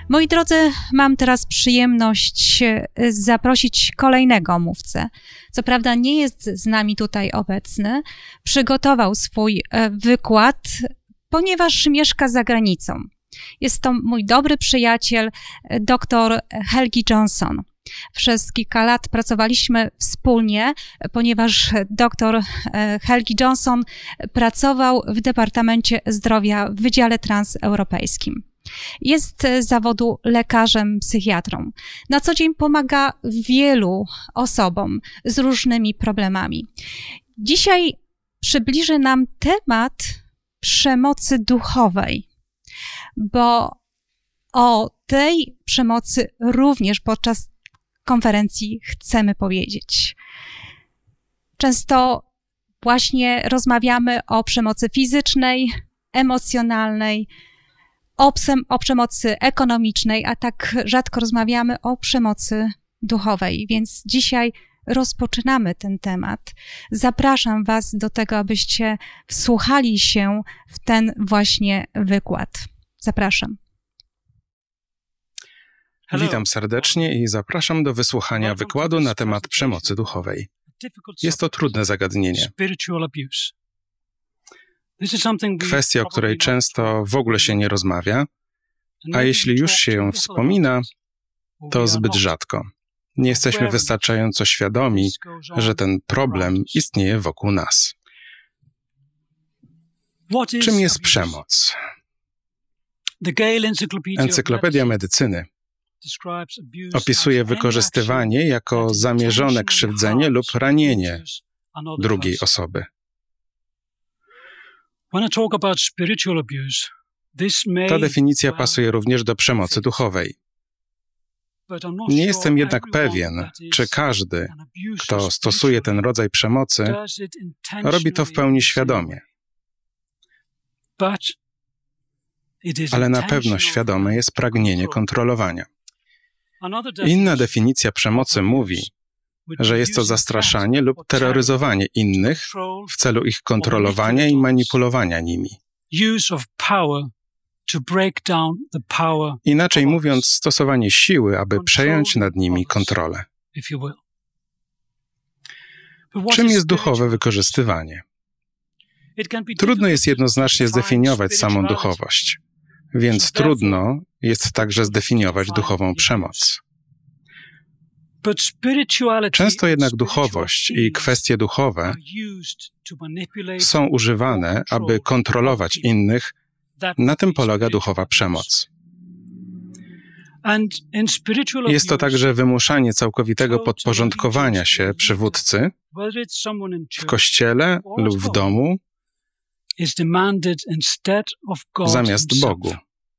Moi drodzy, mam teraz przyjemność zaprosić kolejnego mówcę. Co prawda nie jest z nami tutaj obecny. Przygotował swój wykład, ponieważ mieszka za granicą. Jest to mój dobry przyjaciel, dr Helgi Johnson. Przez kilka lat pracowaliśmy wspólnie, ponieważ dr Helgi Johnson pracował w Departamencie Zdrowia w Wydziale Transeuropejskim. Jest z zawodu lekarzem, psychiatrą. Na co dzień pomaga wielu osobom z różnymi problemami. Dzisiaj przybliży nam temat przemocy duchowej, bo o tej przemocy również podczas konferencji chcemy powiedzieć. Często właśnie rozmawiamy o przemocy fizycznej, emocjonalnej, o przemocy ekonomicznej, a tak rzadko rozmawiamy o przemocy duchowej, więc dzisiaj rozpoczynamy ten temat. Zapraszam Was do tego, abyście wsłuchali się w ten właśnie wykład. Zapraszam. Witam serdecznie i zapraszam do wysłuchania wykładu na temat przemocy duchowej. Jest to trudne zagadnienie. Kwestia, o której często w ogóle się nie rozmawia, a jeśli już się ją wspomina, to zbyt rzadko. Nie jesteśmy wystarczająco świadomi, że ten problem istnieje wokół nas. Czym jest przemoc? Encyklopedia Medycyny opisuje wykorzystywanie jako zamierzone krzywdzenie lub ranienie drugiej osoby. Ta definicja pasuje również do przemocy duchowej. Nie jestem jednak pewien, czy każdy, kto stosuje ten rodzaj przemocy, robi to w pełni świadomie. Ale na pewno świadome jest pragnienie kontrolowania. Inna definicja przemocy mówi, że jest to zastraszanie lub terroryzowanie innych w celu ich kontrolowania i manipulowania nimi. Inaczej mówiąc, stosowanie siły, aby przejąć nad nimi kontrolę. Czym jest duchowe wykorzystywanie? Trudno jest jednoznacznie zdefiniować samą duchowość, więc trudno jest także zdefiniować duchową przemoc. Często jednak duchowość i kwestie duchowe są używane, aby kontrolować innych. Na tym polega duchowa przemoc. Jest to także wymuszanie całkowitego podporządkowania się przywódcy w kościele lub w domu zamiast Bogu.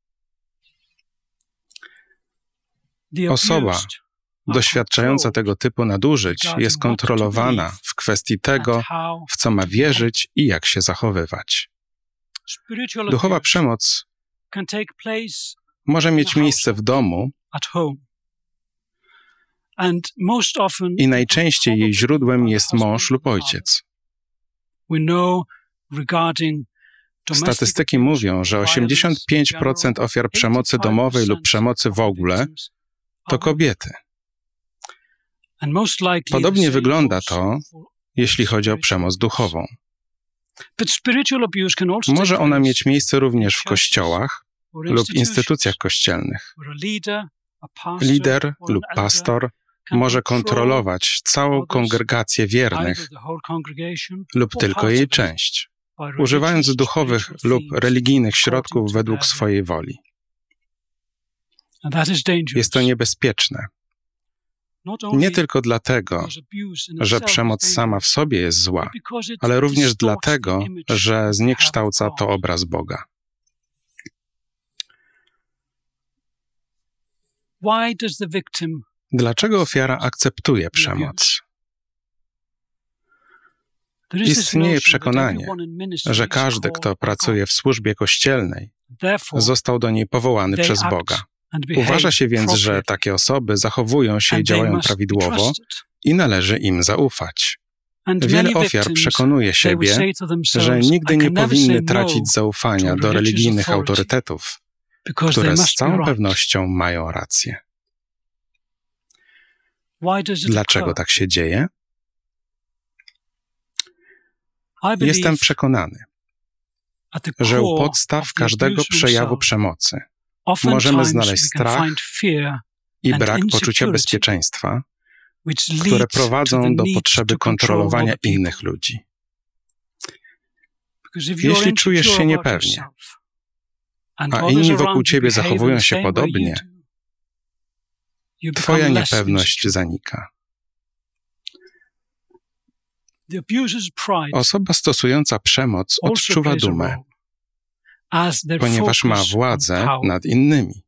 Osoba doświadczająca tego typu nadużyć jest kontrolowana w kwestii tego, w co ma wierzyć i jak się zachowywać. Duchowa przemoc może mieć miejsce w domu i najczęściej jej źródłem jest mąż lub ojciec. Statystyki mówią, że 85% ofiar przemocy domowej lub przemocy w ogóle to kobiety. Podobnie wygląda to, jeśli chodzi o przemoc duchową. Może ona mieć miejsce również w kościołach lub instytucjach kościelnych. Lider lub pastor może kontrolować całą kongregację wiernych lub tylko jej część, używając duchowych lub religijnych środków według swojej woli. Jest to niebezpieczne. Nie tylko dlatego, że przemoc sama w sobie jest zła, ale również dlatego, że zniekształca to obraz Boga. Dlaczego ofiara akceptuje przemoc? Istnieje przekonanie, że każdy, kto pracuje w służbie kościelnej, został do niej powołany przez Boga. Uważa się więc, że takie osoby zachowują się i działają prawidłowo i należy im zaufać. Wiele ofiar przekonuje siebie, że nigdy nie powinny tracić zaufania do religijnych autorytetów, które z całą pewnością mają rację. Dlaczego tak się dzieje? Jestem przekonany, że u podstaw każdego przejawu przemocy możemy znaleźć strach i brak poczucia bezpieczeństwa, które prowadzą do potrzeby kontrolowania innych ludzi. Jeśli czujesz się niepewnie, a inni wokół ciebie zachowują się podobnie, twoja niepewność zanika. Osoba stosująca przemoc odczuwa dumę, ponieważ ma władzę nad innymi.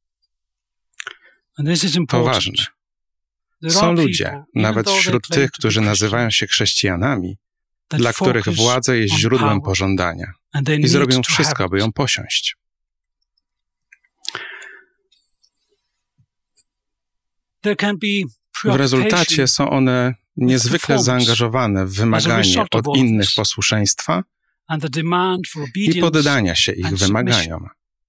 To ważne. Są ludzie, nawet wśród tych, którzy nazywają się chrześcijanami, dla których władza jest źródłem pożądania i zrobią wszystko, aby ją posiąść. W rezultacie są one niezwykle zaangażowane w wymaganie od innych posłuszeństwa i poddania się ich wymaganiom.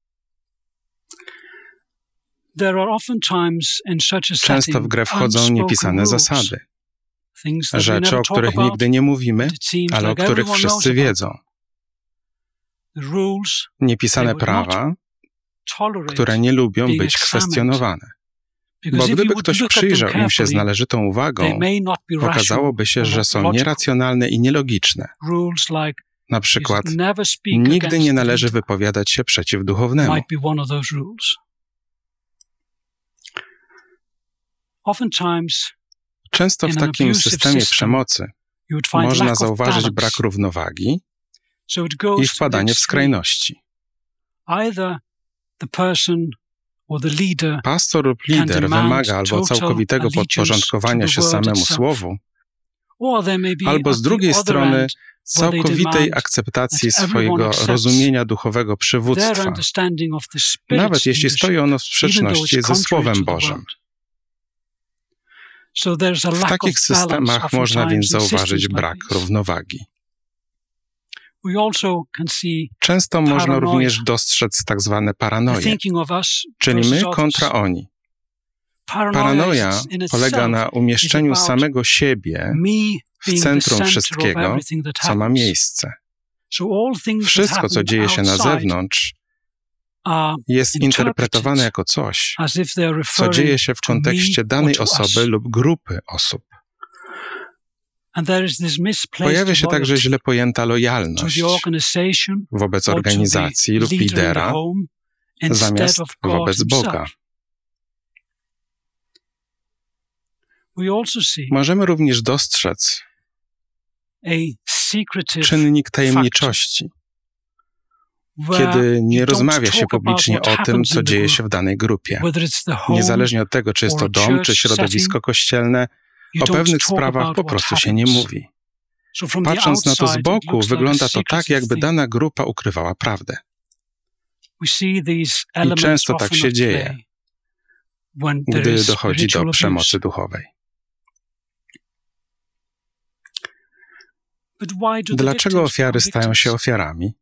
Często w grę wchodzą niepisane zasady, rzeczy, o których nigdy nie mówimy, ale o których wszyscy wiedzą. Niepisane prawa, które nie lubią być kwestionowane. Bo gdyby ktoś przyjrzał im się z należytą uwagą, okazałoby się, że są nieracjonalne i nielogiczne. Na przykład, nigdy nie należy wypowiadać się przeciw duchownemu. Często w takim systemie przemocy można zauważyć brak równowagi i wpadanie w skrajności. Pastor lub lider wymaga albo całkowitego podporządkowania się samemu słowu, albo z drugiej strony całkowitej akceptacji swojego rozumienia duchowego przywództwa, nawet jeśli stoi ono w sprzeczności ze Słowem Bożym. W takich systemach można więc zauważyć brak równowagi. Często można również dostrzec tak zwane paranoje, czyli my kontra oni. Paranoja polega na umieszczeniu samego siebie w centrum wszystkiego, co ma miejsce. Wszystko, co dzieje się na zewnątrz, jest interpretowane jako coś, co dzieje się w kontekście danej osoby lub grupy osób. Pojawia się także źle pojęta lojalność wobec organizacji lub lidera zamiast wobec Boga. Możemy również dostrzec czynnik tajemniczości, kiedy nie rozmawia się publicznie o tym, co dzieje się w danej grupie. Niezależnie od tego, czy jest to dom, czy środowisko kościelne, o pewnych sprawach po prostu się nie mówi. Patrząc na to z boku, wygląda to tak, jakby dana grupa ukrywała prawdę. I często tak się dzieje, gdy dochodzi do przemocy duchowej. Dlaczego ofiary stają się ofiarami?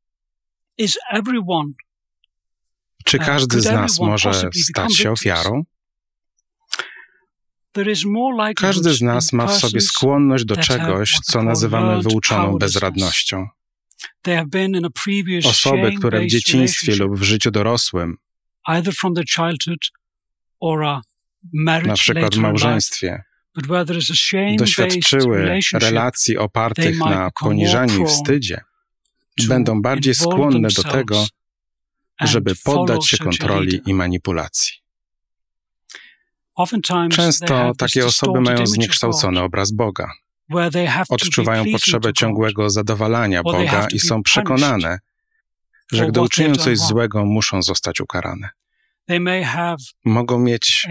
Czy każdy z nas może stać się ofiarą? Każdy z nas ma w sobie skłonność do czegoś, co nazywamy wyuczoną bezradnością. Osoby, które w dzieciństwie lub w życiu dorosłym, na przykład w małżeństwie, doświadczyły relacji opartych na poniżaniu i wstydzie, będą bardziej skłonne do tego, żeby poddać się kontroli i manipulacji. Często takie osoby mają zniekształcony obraz Boga. Odczuwają potrzebę ciągłego zadowalania Boga i są przekonane, że gdy uczynią coś złego, muszą zostać ukarane. Mogą mieć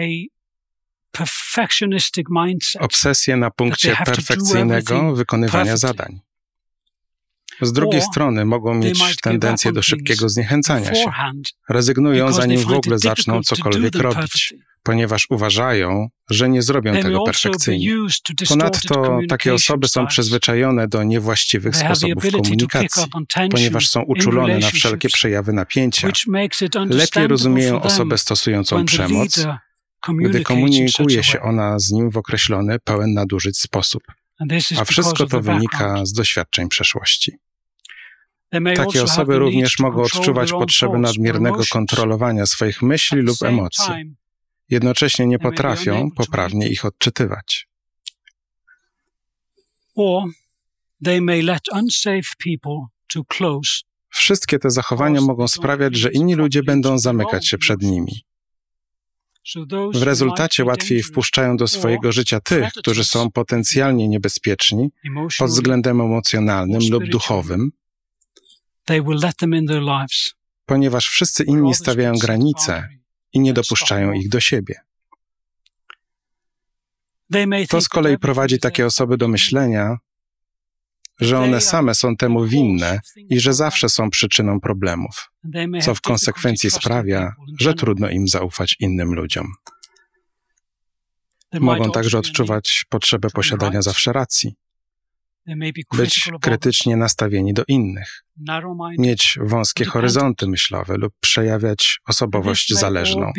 obsesję na punkcie perfekcyjnego wykonywania zadań. Z drugiej strony mogą mieć tendencję do szybkiego zniechęcania się. Rezygnują, zanim w ogóle zaczną cokolwiek robić, ponieważ uważają, że nie zrobią tego perfekcyjnie. Ponadto takie osoby są przyzwyczajone do niewłaściwych sposobów komunikacji, ponieważ są uczulone na wszelkie przejawy napięcia. Lepiej rozumieją osobę stosującą przemoc, gdy komunikuje się ona z nim w określony, pełen nadużyć sposób. A wszystko to wynika z doświadczeń przeszłości. Takie osoby również mogą odczuwać potrzebę nadmiernego kontrolowania swoich myśli lub emocji. Jednocześnie nie potrafią poprawnie ich odczytywać. Wszystkie te zachowania mogą sprawiać, że inni ludzie będą zamykać się przed nimi. W rezultacie łatwiej wpuszczają do swojego życia tych, którzy są potencjalnie niebezpieczni pod względem emocjonalnym lub duchowym, ponieważ wszyscy inni stawiają granice i nie dopuszczają ich do siebie. To z kolei prowadzi takie osoby do myślenia, że one same są temu winne i że zawsze są przyczyną problemów, co w konsekwencji sprawia, że trudno im zaufać innym ludziom. Mogą także odczuwać potrzebę posiadania zawsze racji, być krytycznie nastawieni do innych, mieć wąskie horyzonty myślowe lub przejawiać osobowość zależną.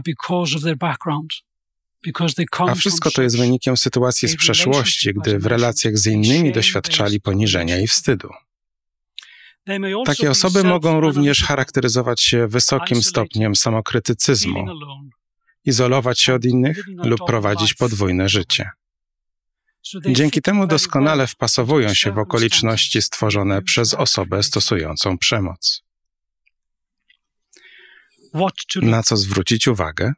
A wszystko to jest wynikiem sytuacji z przeszłości, gdy w relacjach z innymi doświadczali poniżenia i wstydu. Takie osoby mogą również charakteryzować się wysokim stopniem samokrytycyzmu, izolować się od innych lub prowadzić podwójne życie. Dzięki temu doskonale wpasowują się w okoliczności stworzone przez osobę stosującą przemoc. Na co zwrócić uwagę?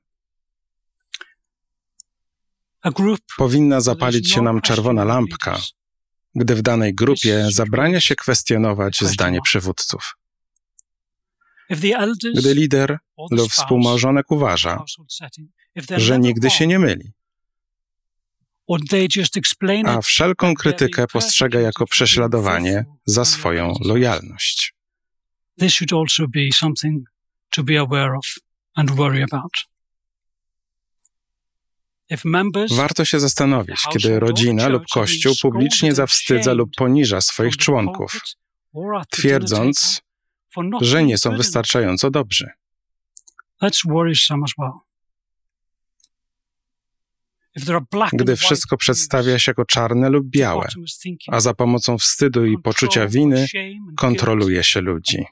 Powinna zapalić się nam czerwona lampka, gdy w danej grupie zabrania się kwestionować zdanie przywódców. Gdy lider lub współmałżonek uważa, że nigdy się nie myli, a wszelką krytykę postrzega jako prześladowanie za swoją lojalność. Warto się zastanowić, kiedy rodzina lub Kościół publicznie zawstydza lub poniża swoich członków, twierdząc, że nie są wystarczająco dobrzy. Gdy wszystko przedstawia się jako czarne lub białe, a za pomocą wstydu i poczucia winy kontroluje się ludzi.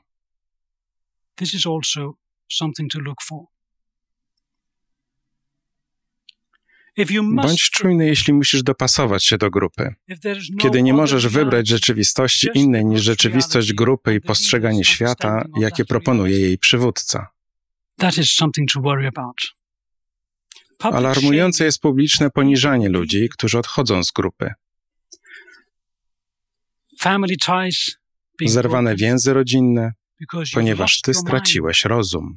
Bądź czujny, jeśli musisz dopasować się do grupy. Kiedy nie możesz wybrać rzeczywistości innej niż rzeczywistość grupy i postrzeganie świata, jakie proponuje jej przywódca. Alarmujące jest publiczne poniżanie ludzi, którzy odchodzą z grupy. Zerwane więzy rodzinne, ponieważ ty straciłeś rozum.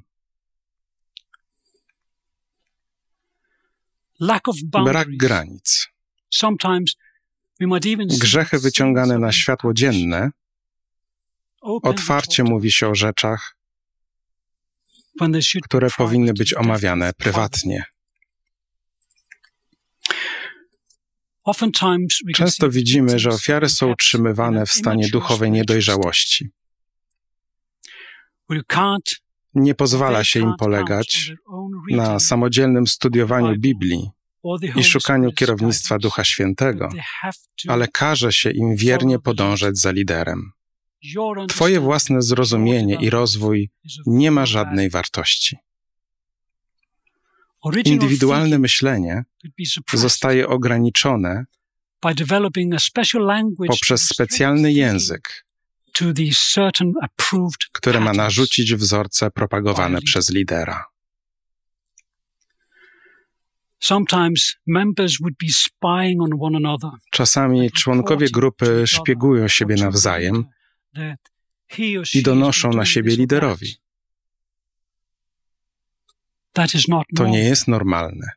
Brak granic. Grzechy wyciągane na światło dzienne, otwarcie mówi się o rzeczach, które powinny być omawiane prywatnie. Często widzimy, że ofiary są utrzymywane w stanie duchowej niedojrzałości. Nie pozwala się im polegać na samodzielnym studiowaniu Biblii i szukaniu kierownictwa Ducha Świętego, ale każe się im wiernie podążać za liderem. Twoje własne zrozumienie i rozwój nie ma żadnej wartości. Indywidualne myślenie zostaje ograniczone poprzez specjalny język, który ma narzucić wzorce propagowane przez lidera. Czasami członkowie grupy szpiegują siebie nawzajem i donoszą na siebie liderowi. To nie jest normalne.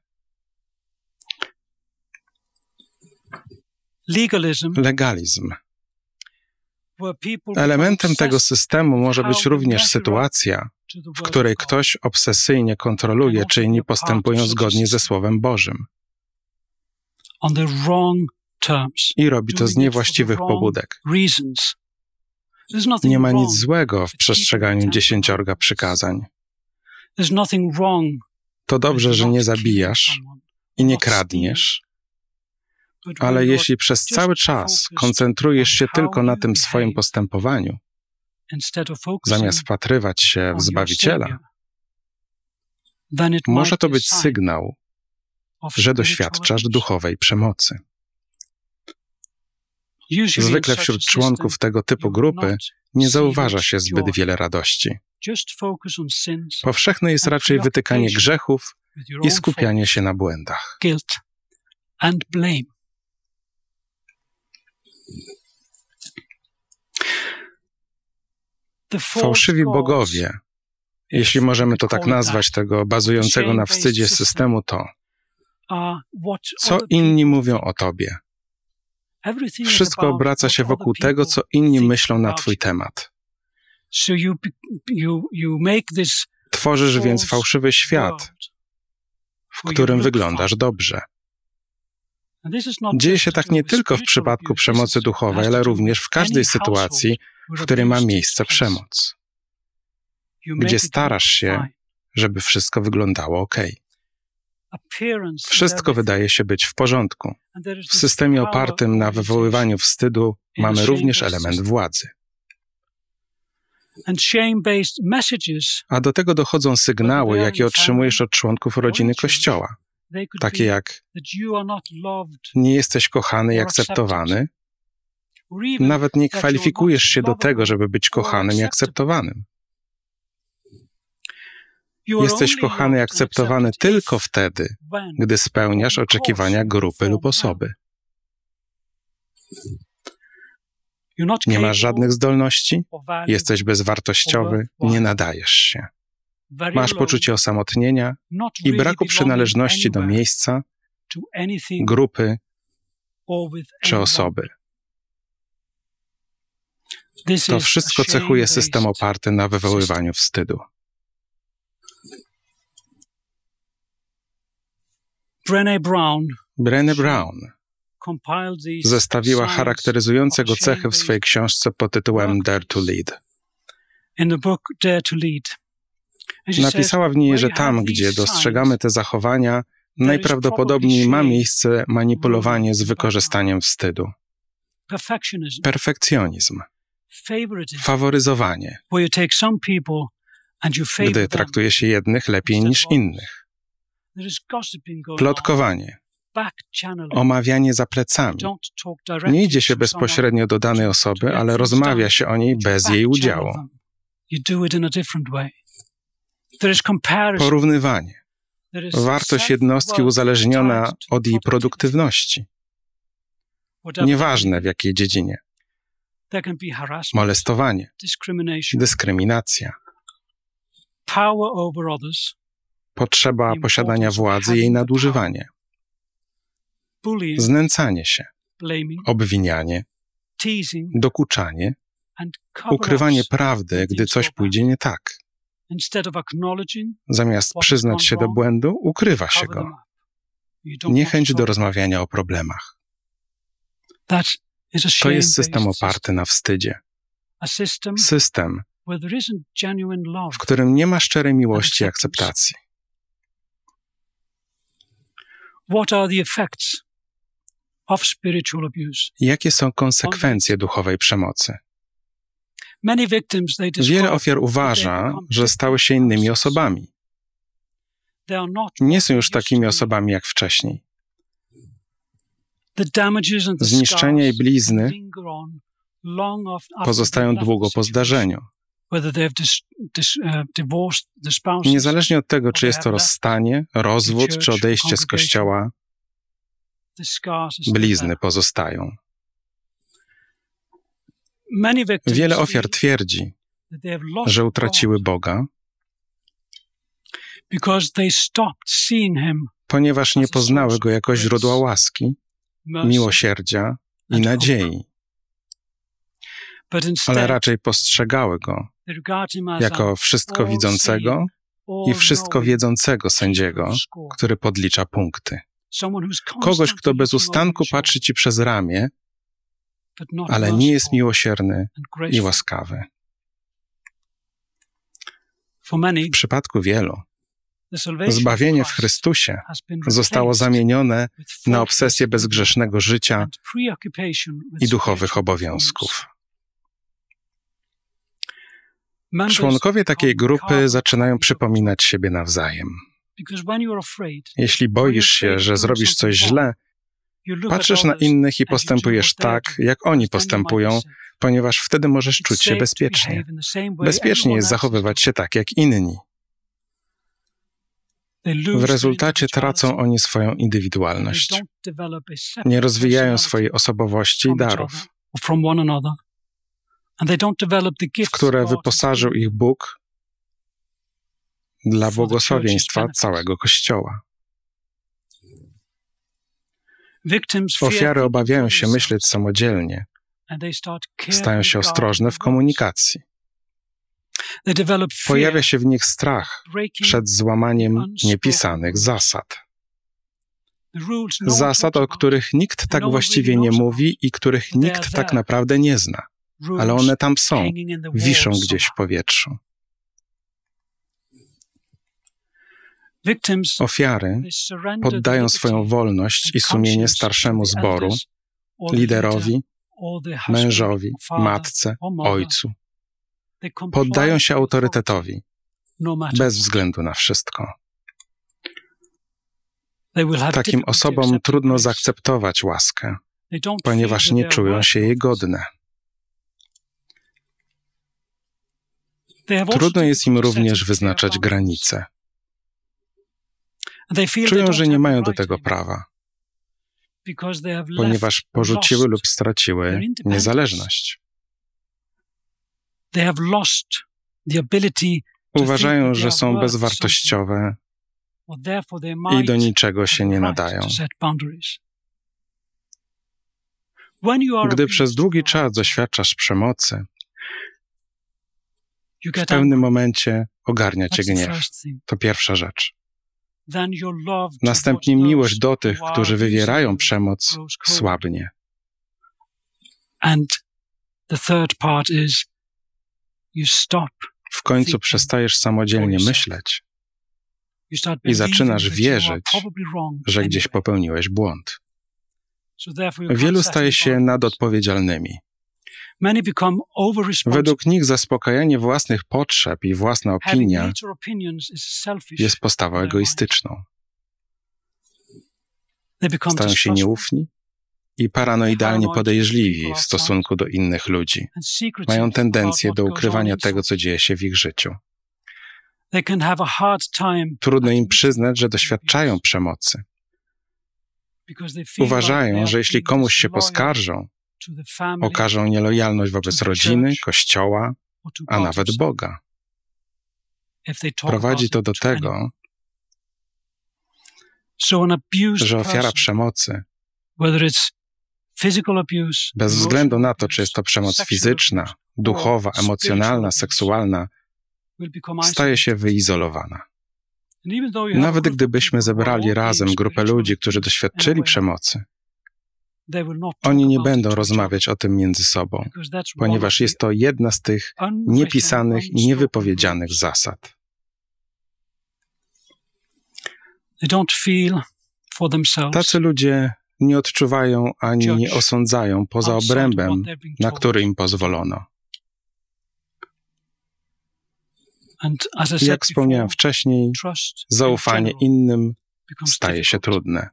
Legalizm Elementem tego systemu może być również sytuacja, w której ktoś obsesyjnie kontroluje, czy inni postępują zgodnie ze Słowem Bożym i robi to z niewłaściwych pobudek. Nie ma nic złego w przestrzeganiu 10 przykazań. To dobrze, że nie zabijasz i nie kradniesz, ale jeśli przez cały czas koncentrujesz się tylko na tym swoim postępowaniu, zamiast wpatrywać się w Zbawiciela, może to być sygnał, że doświadczasz duchowej przemocy. Zwykle wśród członków tego typu grupy nie zauważa się zbyt wiele radości. Powszechne jest raczej wytykanie grzechów i skupianie się na błędach. Fałszywi bogowie, jeśli możemy to tak nazwać, tego bazującego na wstydzie systemu, to co inni mówią o tobie. Wszystko obraca się wokół tego, co inni myślą na twój temat. Tworzysz więc fałszywy świat, w którym wyglądasz dobrze. Dzieje się tak nie tylko w przypadku przemocy duchowej, ale również w każdej sytuacji, w której ma miejsce przemoc, gdzie starasz się, żeby wszystko wyglądało ok. Wszystko wydaje się być w porządku. W systemie opartym na wywoływaniu wstydu mamy również element władzy. A do tego dochodzą sygnały, jakie otrzymujesz od członków rodziny Kościoła, takie jak nie jesteś kochany i akceptowany, nawet nie kwalifikujesz się do tego, żeby być kochanym i akceptowanym. Jesteś kochany i akceptowany tylko wtedy, gdy spełniasz oczekiwania grupy lub osoby. Nie masz żadnych zdolności, jesteś bezwartościowy, nie nadajesz się. Masz poczucie osamotnienia i braku przynależności do miejsca, grupy czy osoby. To wszystko cechuje system oparty na wywoływaniu wstydu. Brené Brown zestawiła charakteryzujące go cechy w swojej książce pod tytułem Dare to Lead. Napisała w niej, że tam, gdzie dostrzegamy te zachowania, najprawdopodobniej ma miejsce manipulowanie z wykorzystaniem wstydu. Perfekcjonizm, faworyzowanie, gdy traktuje się jednych lepiej niż innych, plotkowanie, omawianie za plecami. Nie idzie się bezpośrednio do danej osoby, ale rozmawia się o niej bez jej udziału. Porównywanie. Wartość jednostki uzależniona od jej produktywności. Nieważne w jakiej dziedzinie. Molestowanie, dyskryminacja, potrzeba posiadania władzy i jej nadużywanie, znęcanie się, obwinianie, dokuczanie, ukrywanie prawdy, gdy coś pójdzie nie tak. Zamiast przyznać się do błędu, ukrywa się go. Niechęć do rozmawiania o problemach. To jest system oparty na wstydzie. System, w którym nie ma szczerej miłości i akceptacji. Jakie są konsekwencje duchowej przemocy? Wiele ofiar uważa, że stały się innymi osobami. Nie są już takimi osobami jak wcześniej. Zniszczenia i blizny pozostają długo po zdarzeniu. Niezależnie od tego, czy jest to rozstanie, rozwód, czy odejście z Kościoła, blizny pozostają. Wiele ofiar twierdzi, że utraciły Boga, ponieważ nie poznały Go jako źródła łaski, miłosierdzia i nadziei. ale raczej postrzegały go jako wszystko widzącego i wszystko wiedzącego sędziego, który podlicza punkty. Kogoś, kto bez ustanku patrzy ci przez ramię, ale nie jest miłosierny i łaskawy. W przypadku wielu, zbawienie w Chrystusie zostało zamienione na obsesję bezgrzesznego życia i duchowych obowiązków. Członkowie takiej grupy zaczynają przypominać siebie nawzajem. Jeśli boisz się, że zrobisz coś źle, patrzysz na innych i postępujesz tak, jak oni postępują, ponieważ wtedy możesz czuć się bezpiecznie. Bezpiecznie jest zachowywać się tak, jak inni. W rezultacie tracą oni swoją indywidualność. Nie rozwijają swojej osobowości i darów, w które wyposażył ich Bóg dla błogosławieństwa całego Kościoła. Ofiary obawiają się myśleć samodzielnie, stają się ostrożne w komunikacji. Pojawia się w nich strach przed złamaniem niepisanych zasad. Zasad, o których nikt tak właściwie nie mówi i których nikt tak naprawdę nie zna, ale one tam są, wiszą gdzieś w powietrzu. Ofiary poddają swoją wolność i sumienie starszemu zboru, liderowi, mężowi, matce, ojcu. Poddają się autorytetowi, bez względu na wszystko. Takim osobom trudno zaakceptować łaskę, ponieważ nie czują się jej godne. Trudno jest im również wyznaczać granice. Czują, że nie mają do tego prawa, ponieważ porzuciły lub straciły niezależność. Uważają, że są bezwartościowe i do niczego się nie nadają. Gdy przez długi czas doświadczasz przemocy, w pewnym momencie ogarnia cię gniew. To pierwsza rzecz. Następnie miłość do tych, którzy wywierają przemoc, słabnie. W końcu przestajesz samodzielnie myśleć i zaczynasz wierzyć, że gdzieś popełniłeś błąd. Wielu staje się nadodpowiedzialnymi. Według nich zaspokajanie własnych potrzeb i własna opinia jest postawą egoistyczną. Stają się nieufni i paranoidalnie podejrzliwi w stosunku do innych ludzi. Mają tendencję do ukrywania tego, co dzieje się w ich życiu. Trudno im przyznać, że doświadczają przemocy. Uważają, że jeśli komuś się poskarżą, okażą nielojalność wobec rodziny, Kościoła, a nawet Boga. Prowadzi to do tego, że ofiara przemocy, bez względu na to, czy jest to przemoc fizyczna, duchowa, emocjonalna, seksualna, staje się wyizolowana. Nawet gdybyśmy zebrali razem grupę ludzi, którzy doświadczyli przemocy, oni nie będą rozmawiać o tym między sobą, ponieważ jest to jedna z tych niepisanych i niewypowiedzianych zasad. Tacy ludzie nie odczuwają ani nie osądzają poza obrębem, na który im pozwolono. Jak wspomniałem wcześniej, zaufanie innym staje się trudne.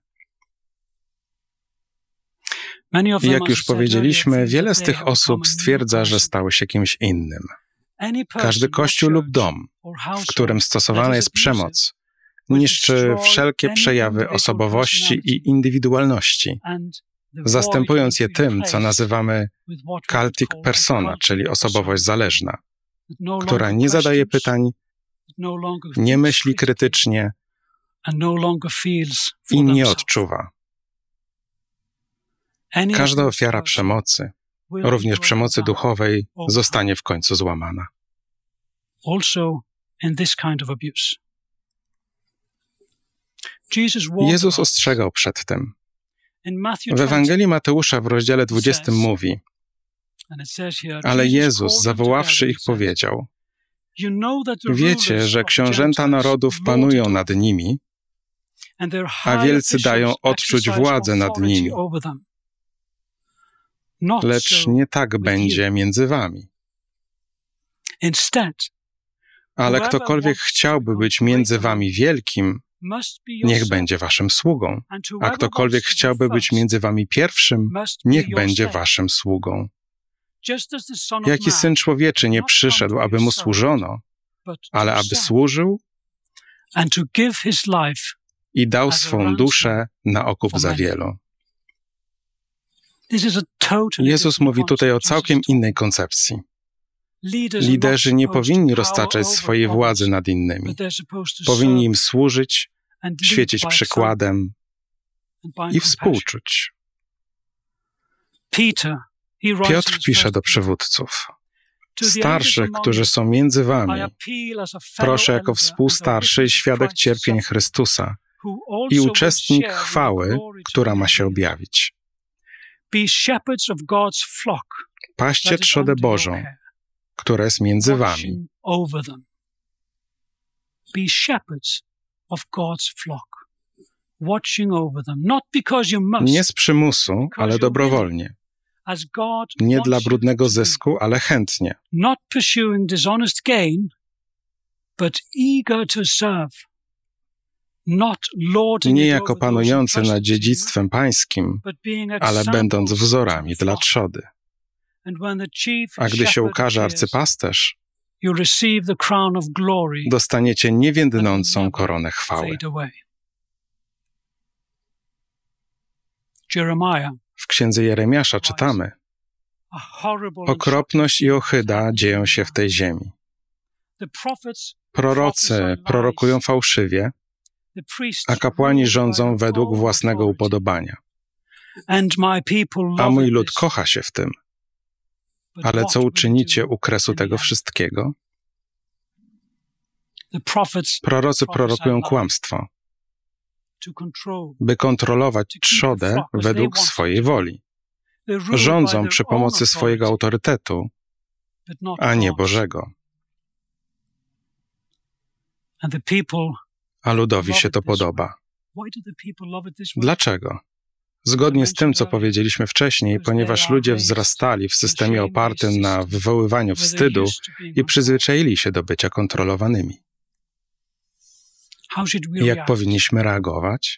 Jak już powiedzieliśmy, wiele z tych osób stwierdza, że stały się kimś innym. Każdy kościół lub dom, w którym stosowana jest przemoc, niszczy wszelkie przejawy osobowości i indywidualności, zastępując je tym, co nazywamy cultic persona, czyli osobowość zależna, która nie zadaje pytań, nie myśli krytycznie i nie odczuwa. Każda ofiara przemocy również przemocy duchowej, zostanie w końcu złamana. Jezus ostrzegał przed tym. W Ewangelii Mateusza w rozdziale 20 mówi: ale Jezus, zawoławszy ich, powiedział: wiecie, że książęta narodów panują nad nimi, a wielcy dają odczuć władzę nad nimi. Lecz nie tak będzie między wami. Ale ktokolwiek chciałby być między wami wielkim, niech będzie waszym sługą, a ktokolwiek chciałby być między wami pierwszym, niech będzie waszym sługą. Jaki Syn Człowieczy nie przyszedł, aby mu służono, ale aby służył i dał swą duszę na okup za wielu. Jezus mówi tutaj o całkiem innej koncepcji. Liderzy nie powinni roztaczać swojej władzy nad innymi. Powinni im służyć, świecić przykładem i współczuć. Piotr pisze do przywódców: starszych, którzy są między wami, proszę jako współstarszy i świadek cierpień Chrystusa i uczestnik chwały, która ma się objawić. Paście trzodę Bożą, która jest między wami. Nie z przymusu, ale dobrowolnie. Nie dla brudnego zysku, ale chętnie. Nie jako panujący nad dziedzictwem pańskim, ale będąc wzorami dla trzody. A gdy się ukaże arcypasterz, dostaniecie niewiędnącą koronę chwały. W księdze Jeremiasza czytamy: okropność i ohyda dzieją się w tej ziemi. Prorocy prorokują fałszywie, a kapłani rządzą według własnego upodobania. A mój lud kocha się w tym. Ale co uczynicie u kresu tego wszystkiego? Prorocy prorokują kłamstwo, by kontrolować trzodę według swojej woli. Rządzą przy pomocy swojego autorytetu, a nie Bożego. A ludowi się to podoba. Dlaczego? Zgodnie z tym, co powiedzieliśmy wcześniej, ponieważ ludzie wzrastali w systemie opartym na wywoływaniu wstydu i przyzwyczaili się do bycia kontrolowanymi. Jak powinniśmy reagować?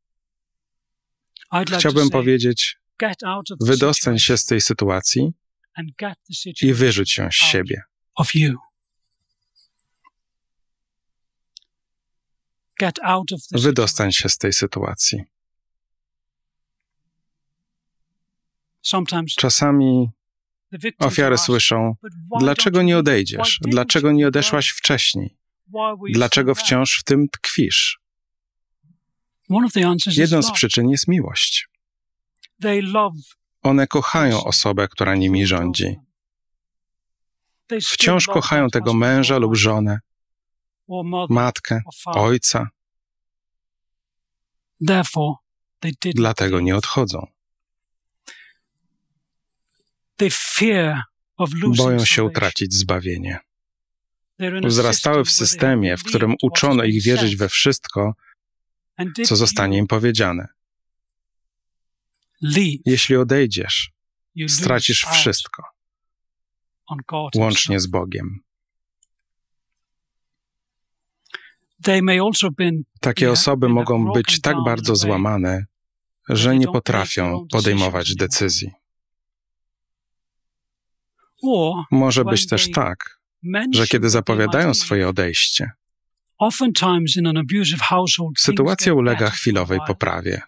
Chciałbym powiedzieć: wydostań się z tej sytuacji i wyrzuć ją z siebie. Wydostań się z tej sytuacji. Czasami ofiary słyszą: dlaczego nie odejdziesz? Dlaczego nie odeszłaś wcześniej? Dlaczego wciąż w tym tkwisz? Jedną z przyczyn jest miłość. One kochają osobę, która nimi rządzi. Wciąż kochają tego męża lub żonę, matkę, ojca. Dlatego nie odchodzą. Boją się utracić zbawienie. Wzrastały w systemie, w którym uczono ich wierzyć we wszystko, co zostanie im powiedziane. Jeśli odejdziesz, stracisz wszystko, łącznie z Bogiem. Takie osoby mogą być tak bardzo złamane, że nie potrafią podejmować decyzji. Może być też tak, że kiedy zapowiadają swoje odejście, sytuacja ulega chwilowej poprawie.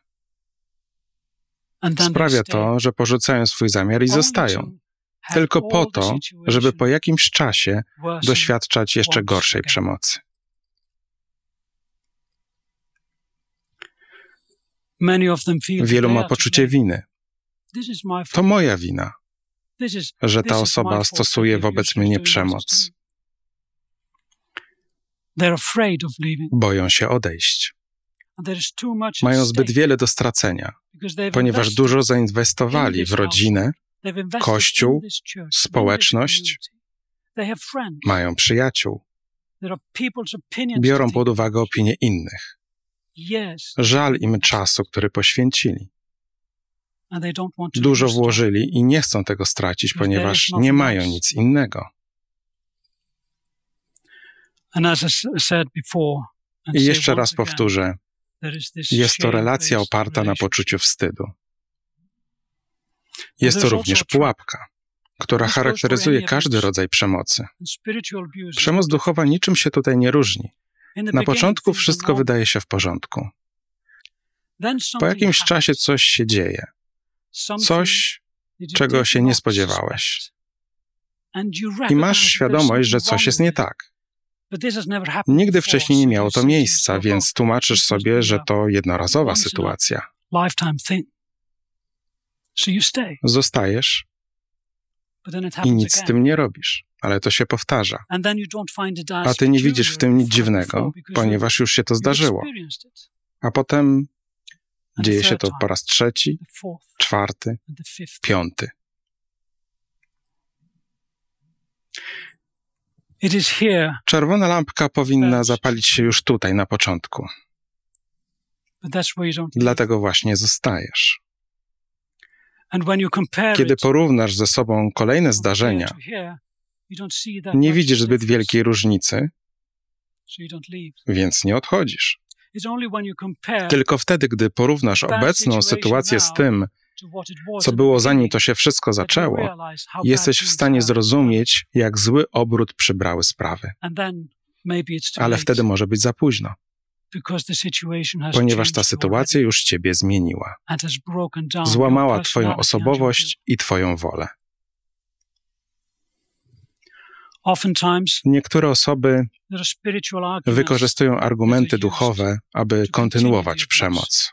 Sprawia to, że porzucają swój zamiar i zostają, tylko po to, żeby po jakimś czasie doświadczać jeszcze gorszej przemocy. Wielu ma poczucie winy. To moja wina. że ta osoba stosuje wobec mnie przemoc. Boją się odejść. Mają zbyt wiele do stracenia, ponieważ dużo zainwestowali w rodzinę, Kościół, społeczność, mają przyjaciół, biorą pod uwagę opinie innych. Żal im czasu, który poświęcili. Dużo włożyli i nie chcą tego stracić, ponieważ nie mają nic innego. I jeszcze raz powtórzę, jest to relacja oparta na poczuciu wstydu. Jest to również pułapka, która charakteryzuje każdy rodzaj przemocy. Przemoc duchowa niczym się tutaj nie różni. Na początku wszystko wydaje się w porządku. Po jakimś czasie coś się dzieje. Coś, czego się nie spodziewałeś. I masz świadomość, że coś jest nie tak. Nigdy wcześniej nie miało to miejsca, więc tłumaczysz sobie, że to jednorazowa sytuacja. Zostajesz i nic z tym nie robisz, ale to się powtarza. A ty nie widzisz w tym nic dziwnego, ponieważ już się to zdarzyło. A potem dzieje się to po raz trzeci, czwarty, piąty. Czerwona lampka powinna zapalić się już tutaj, na początku. Dlatego właśnie zostajesz. Kiedy porównasz ze sobą kolejne zdarzenia, nie widzisz zbyt wielkiej różnicy, więc nie odchodzisz. Tylko wtedy, gdy porównasz obecną sytuację z tym, co było zanim to się wszystko zaczęło, jesteś w stanie zrozumieć, jak zły obrót przybrały sprawy. Ale wtedy może być za późno, ponieważ ta sytuacja już ciebie zmieniła. Złamała twoją osobowość i twoją wolę. Niektóre osoby wykorzystują argumenty duchowe, aby kontynuować przemoc.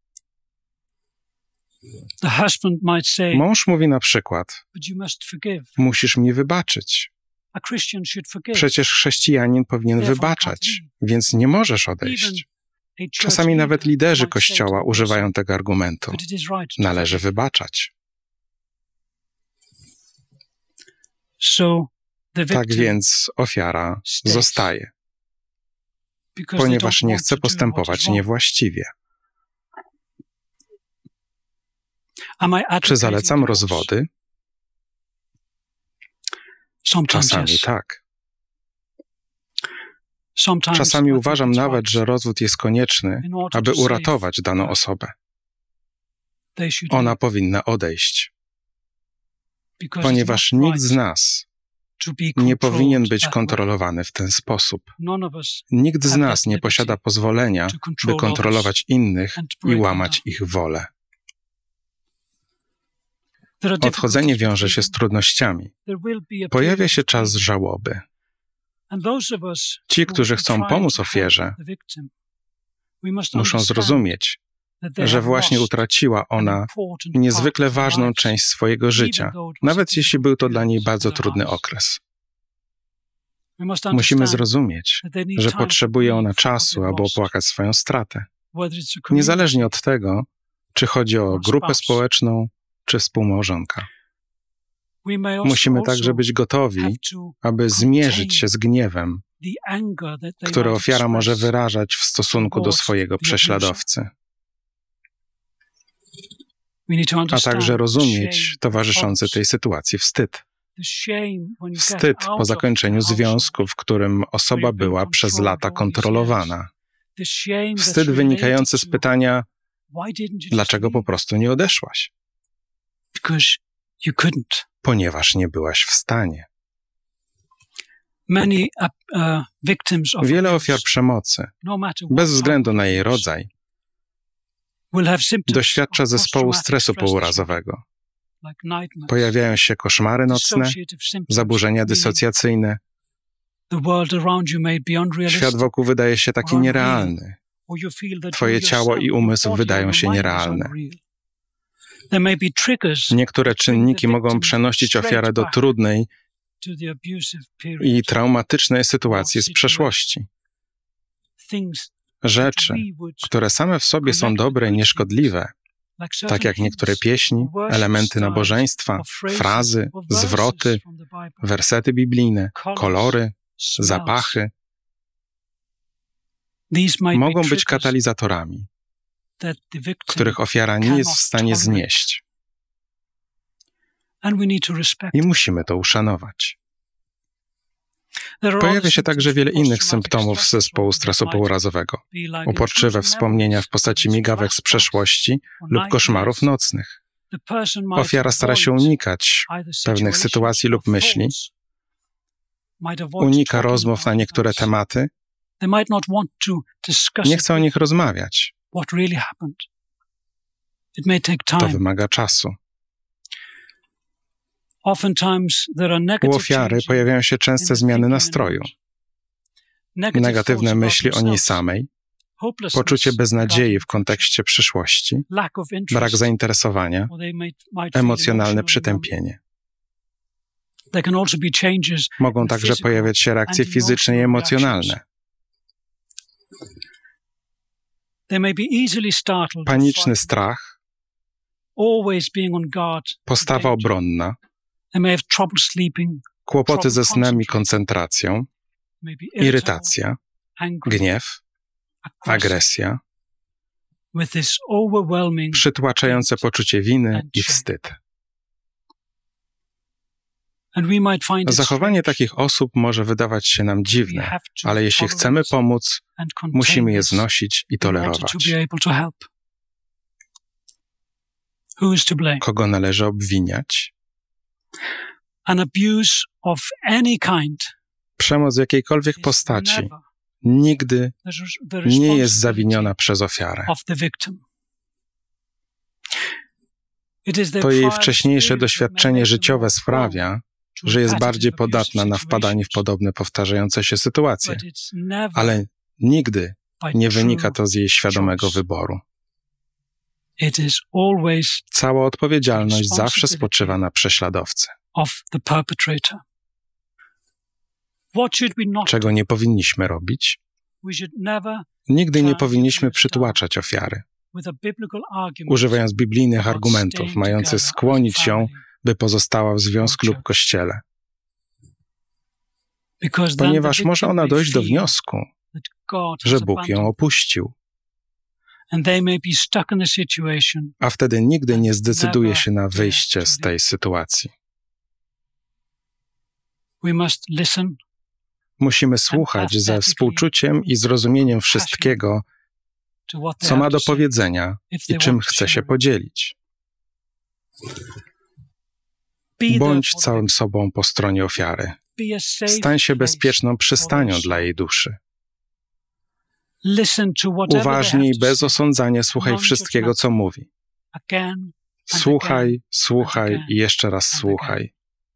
Mąż mówi na przykład: musisz mi wybaczyć. Przecież chrześcijanin powinien wybaczać, więc nie możesz odejść. Czasami nawet liderzy Kościoła używają tego argumentu. Należy wybaczać. Tak więc ofiara zostaje, ponieważ nie chce postępować niewłaściwie. Czy zalecam rozwody? Czasami tak. Czasami uważam nawet, że rozwód jest konieczny, aby uratować daną osobę. Ona powinna odejść, ponieważ nikt z nas nie powinien być kontrolowany w ten sposób. Nikt z nas nie posiada pozwolenia, by kontrolować innych i łamać ich wolę. Odchodzenie wiąże się z trudnościami. Pojawia się czas żałoby. Ci, którzy chcą pomóc ofierze, muszą zrozumieć, że właśnie utraciła ona niezwykle ważną część swojego życia, nawet jeśli był to dla niej bardzo trudny okres. Musimy zrozumieć, że potrzebuje ona czasu, aby opłakać swoją stratę. Niezależnie od tego, czy chodzi o grupę społeczną, czy współmałżonka. Musimy także być gotowi, aby zmierzyć się z gniewem, który ofiara może wyrażać w stosunku do swojego prześladowcy. A także rozumieć towarzyszący tej sytuacji wstyd. Wstyd po zakończeniu związku, w którym osoba była przez lata kontrolowana. Wstyd wynikający z pytania, dlaczego po prostu nie odeszłaś? Ponieważ nie byłaś w stanie. Wiele ofiar przemocy, bez względu na jej rodzaj, doświadcza zespołu stresu pourazowego. Pojawiają się koszmary nocne, zaburzenia dysocjacyjne. Świat wokół wydaje się taki nierealny. Twoje ciało i umysł wydają się nierealne. Niektóre czynniki mogą przenosić ofiarę do trudnej i traumatycznej sytuacji z przeszłości. Rzeczy, które same w sobie są dobre i nieszkodliwe, tak jak niektóre pieśni, elementy nabożeństwa, frazy, zwroty, wersety biblijne, kolory, zapachy, mogą być katalizatorami, których ofiara nie jest w stanie znieść. I musimy to uszanować. Pojawia się także wiele innych symptomów zespołu stresu pourazowego. Uporczywe wspomnienia w postaci migawek z przeszłości lub koszmarów nocnych. Ofiara stara się unikać pewnych sytuacji lub myśli, unika rozmów na niektóre tematy, nie chce o nich rozmawiać. To wymaga czasu. U ofiary pojawiają się częste zmiany nastroju, negatywne myśli o niej samej, poczucie beznadziei w kontekście przyszłości, brak zainteresowania, emocjonalne przytępienie. Mogą także pojawiać się reakcje fizyczne i emocjonalne. Paniczny strach, postawa obronna, kłopoty ze snem i koncentracją, irytacja, gniew, agresja, przytłaczające poczucie winy i wstyd. Zachowanie takich osób może wydawać się nam dziwne, ale jeśli chcemy pomóc, musimy je znosić i tolerować. Kogo należy obwiniać? Przemoc jakiejkolwiek postaci nigdy nie jest zawiniona przez ofiarę. To jej wcześniejsze doświadczenie życiowe sprawia, że jest bardziej podatna na wpadanie w podobne powtarzające się sytuacje, ale nigdy nie wynika to z jej świadomego wyboru. Cała odpowiedzialność zawsze spoczywa na prześladowcy. Czego nie powinniśmy robić? Nigdy nie powinniśmy przytłaczać ofiary, używając biblijnych argumentów mających skłonić ją, by pozostała w związku lub kościele. Ponieważ może ona dojść do wniosku, że Bóg ją opuścił, a wtedy nigdy nie zdecyduje się na wyjście z tej sytuacji. Musimy słuchać ze współczuciem i zrozumieniem wszystkiego, co ma do powiedzenia i czym chce się podzielić. Bądź całym sobą po stronie ofiary. Stań się bezpieczną przystanią dla jej duszy. Uważnie i bez osądzania słuchaj wszystkiego, co mówi. Słuchaj, słuchaj i jeszcze raz słuchaj.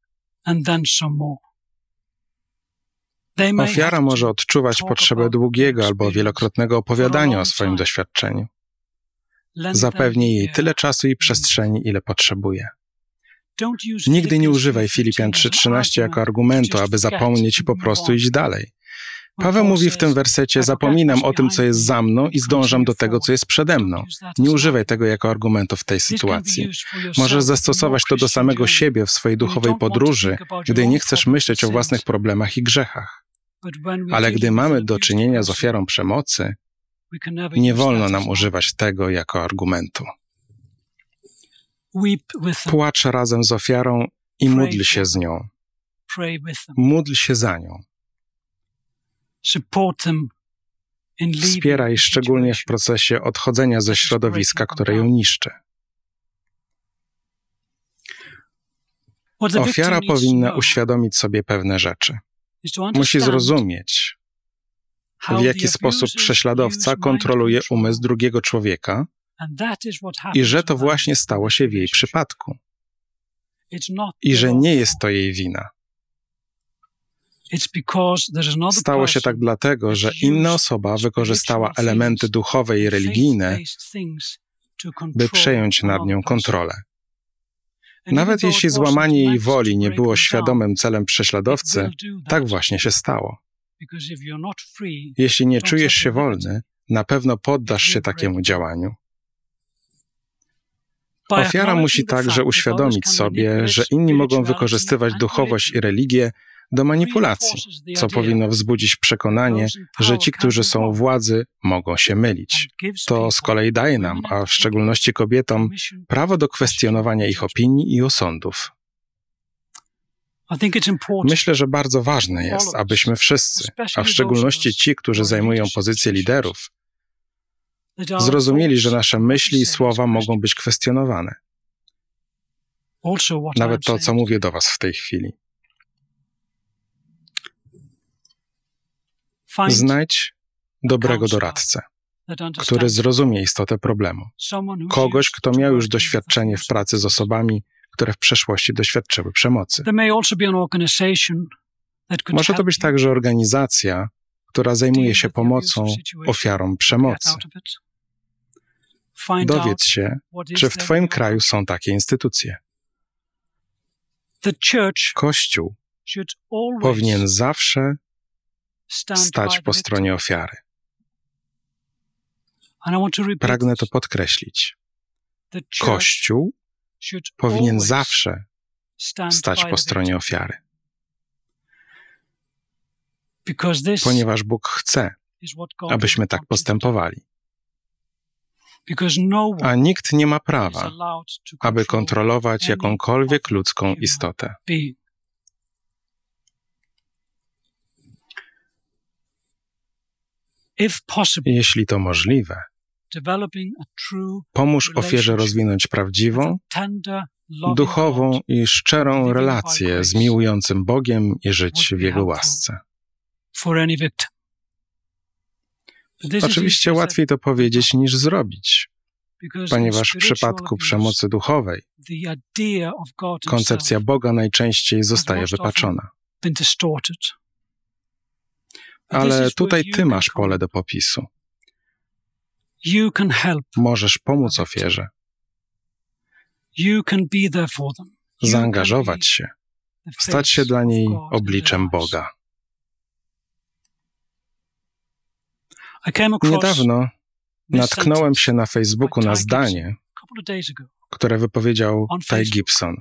Ofiara może odczuwać potrzebę długiego albo wielokrotnego opowiadania o swoim doświadczeniu. Zapewnij jej tyle czasu i przestrzeni, ile potrzebuje. Nigdy nie używaj Filipian 3:13 jako argumentu, aby zapomnieć i po prostu iść dalej. Paweł mówi w tym wersecie: zapominam o tym, co jest za mną i zdążam do tego, co jest przede mną. Nie używaj tego jako argumentu w tej sytuacji. Możesz zastosować to do samego siebie w swojej duchowej podróży, gdy nie chcesz myśleć o własnych problemach i grzechach. Ale gdy mamy do czynienia z ofiarą przemocy, nie wolno nam używać tego jako argumentu. Płacz razem z ofiarą i módl się z nią. Módl się za nią. Wspieraj szczególnie w procesie odchodzenia ze środowiska, które ją niszczy. Ofiara powinna uświadomić sobie pewne rzeczy. Musi zrozumieć, w jaki sposób prześladowca kontroluje umysł drugiego człowieka i że to właśnie stało się w jej przypadku. I że nie jest to jej wina. Stało się tak dlatego, że inna osoba wykorzystała elementy duchowe i religijne, by przejąć nad nią kontrolę. Nawet jeśli złamanie jej woli nie było świadomym celem prześladowcy, tak właśnie się stało. Jeśli nie czujesz się wolny, na pewno poddasz się takiemu działaniu. Ofiara musi także uświadomić sobie, że inni mogą wykorzystywać duchowość i religię do manipulacji, co powinno wzbudzić przekonanie, że ci, którzy są u władzy, mogą się mylić. To z kolei daje nam, a w szczególności kobietom, prawo do kwestionowania ich opinii i osądów. Myślę, że bardzo ważne jest, abyśmy wszyscy, a w szczególności ci, którzy zajmują pozycje liderów, zrozumieli, że nasze myśli i słowa mogą być kwestionowane. Nawet to, co mówię do was w tej chwili. Znajdź dobrego doradcę, który zrozumie istotę problemu. Kogoś, kto miał już doświadczenie w pracy z osobami, które w przeszłości doświadczyły przemocy. Może to być także organizacja, która zajmuje się pomocą ofiarom przemocy. Dowiedz się, czy w twoim kraju są takie instytucje. Kościół powinien zawsze stać po stronie ofiary. Pragnę to podkreślić. Kościół powinien zawsze stać po stronie ofiary. Ponieważ Bóg chce, abyśmy tak postępowali. A nikt nie ma prawa, aby kontrolować jakąkolwiek ludzką istotę. Jeśli to możliwe, pomóż ofierze rozwinąć prawdziwą, duchową i szczerą relację z miłującym Bogiem i żyć w Jego łasce. Oczywiście łatwiej to powiedzieć niż zrobić, ponieważ w przypadku przemocy duchowej koncepcja Boga najczęściej zostaje wypaczona. Ale tutaj ty masz pole do popisu. Możesz pomóc ofierze. Zaangażować się. Stać się dla niej obliczem Boga. Niedawno natknąłem się na Facebooku na zdanie, które wypowiedział Ty Gibson.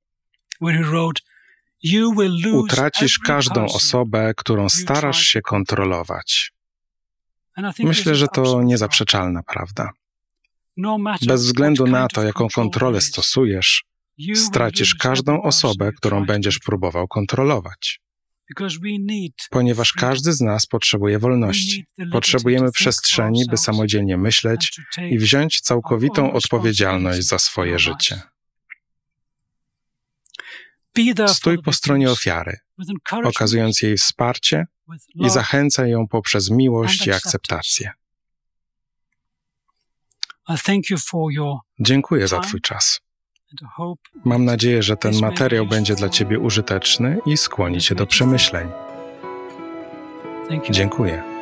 Utracisz każdą osobę, którą starasz się kontrolować. Myślę, że to niezaprzeczalna prawda. Bez względu na to, jaką kontrolę stosujesz, stracisz każdą osobę, którą będziesz próbował kontrolować. Ponieważ każdy z nas potrzebuje wolności. Potrzebujemy przestrzeni, by samodzielnie myśleć i wziąć całkowitą odpowiedzialność za swoje życie. Stój po stronie ofiary, okazując jej wsparcie i zachęcaj ją poprzez miłość i akceptację. Dziękuję za twój czas. Mam nadzieję, że ten materiał będzie dla ciebie użyteczny i skłoni cię do przemyśleń. Dziękuję.